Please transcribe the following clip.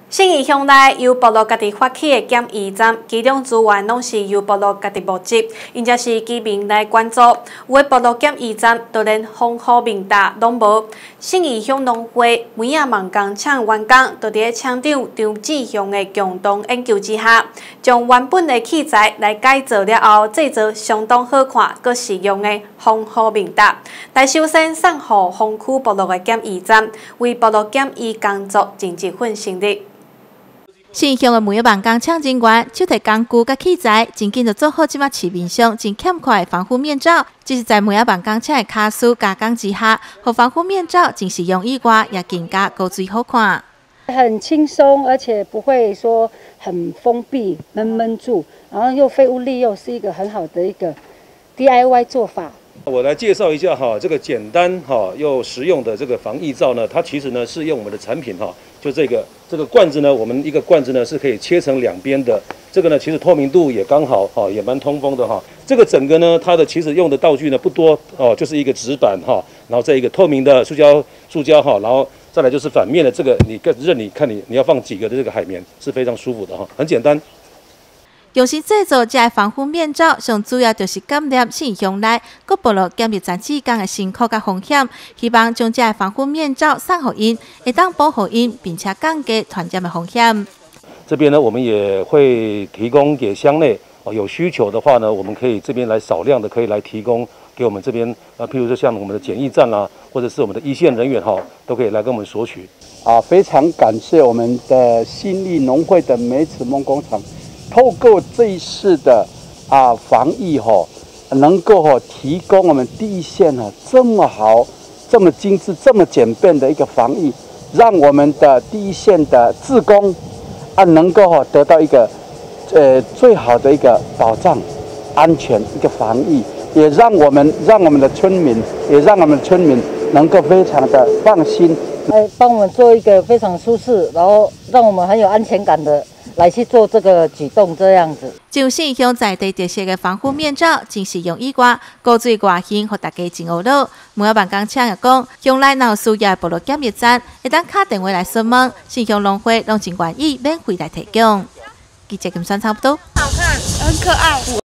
信义乡内由部落家己发起的检疫站，其中资源拢是由部落家己募集，因则是居民来关注。有的部落检疫站就连防护面罩拢无。信义乡农会每仔忙工抢员工，就伫厂长张志雄的共同研究之下，将原本的器材来改造了后，制作相当好看、佮实用的防护面罩，来首先送互防区部落的检疫站，为部落检疫工作尽一份心力。 信义乡的每一万工抢人员，手提工具甲器材，真紧就做好即马市面上真欠缺的防护面罩。只是在每一万工抢的卡数加工之下，互防护面罩真实用以外，也更加高水好看。 很轻松，而且不会说很封闭、闷住，然后又废物利用，是一个很好的一个 DIY 做法。 我来介绍一下哈，这个简单哈又实用的这个防疫罩呢，它其实呢是用我们的产品哈，就这个罐子呢，我们一个罐子呢是可以切成两边的，这个呢其实透明度也刚好哈，也蛮通风的哈。这个整个呢，它的其实用的道具呢不多哦，就是一个纸板哈，然后再一个透明的塑胶哈，然后再来就是反面的这个，你看你要放几个的这个海绵是非常舒服的哈，很简单。 用心制作这防护面罩，上主要就是感染信义乡内各部落检疫站职工的辛苦甲风险，希望将这防护面罩送给因，会当保护因，并且降低传染的风险。 这边呢，我们也会提供给乡内有需求的话呢，我们可以这边来少量的可以来提供给我们这边譬如说像我们的检疫站啦，或者是我们的一线人员都可以来跟我们索取。 非常感谢我们的信义农会的梅子梦工厂。透过这一次的防疫能够提供我们第一线这么好、这么精致、这么简便的一个防疫，让我们的第一线的志工能够得到一个最好的一个保障、安全一个防疫，也让我们的村民能够非常的放心， 帮我们做一个非常舒适，然后让我们很有安全感的。来去做这个举动，这样子。 就信义乡在地特色的防护面罩，真实用以外，高水外形，互大家真好乐。每一万工厂也讲，乡内若有需要的部落检疫站，会当打电话来询问，信义乡农会拢真愿意免费来提供。记者金山差不多。 好看，很可爱。